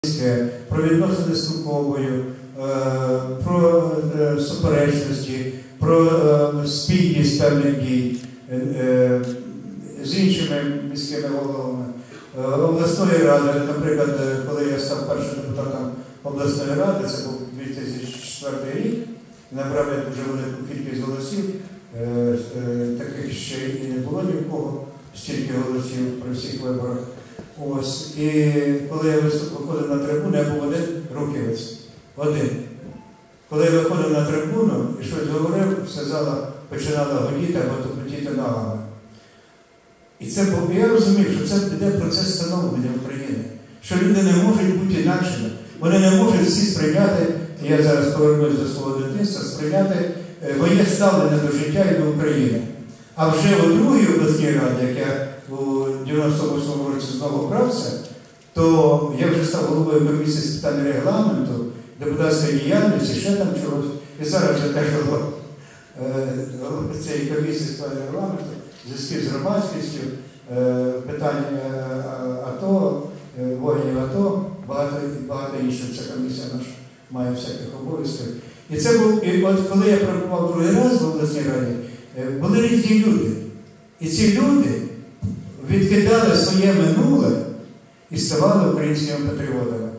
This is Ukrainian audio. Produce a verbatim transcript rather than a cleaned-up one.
про відносини з Куковою, про суперечності, про спільність певних дій з іншими міськими головами. Обласної ради, наприклад, коли я став першим депутатом обласної ради, це був дві тисячі четвертий рік, набрав я дуже велику кількість голосів, таких ще і не було ні в кого, стільки голосів при всіх виборах. Ось. І коли я виходив на трибуну, я був один рухівець. Один. Коли я виходив на трибуну і щось говорив, вся зала починала гудіти або тупотіти ногами. І це, я розумів, що це піде процес становлення України. Що люди не можуть бути інакшими. Вони не можуть всі сприйняти, я зараз повернусь до свого дитинства, сприйняти моє ставлення до життя і до України. А вже у другій обласній раді, як я у дев'яносто восьмому році знову брався, то я вже став головою комісії з питань регламенту, депутатської діяльності, ще там чогось. І зараз вже теж голова цієї комісії з питань регламенту, зв'язків з громадськістю, питань АТО, воїнів АТО, багато, багато інших. Ця комісія наша має всяких обов'язків. І це був, і от коли я перебував другий раз в обласній раді, були різні люди. І ці люди відкидали своє минуле і ставали українськими патріотами.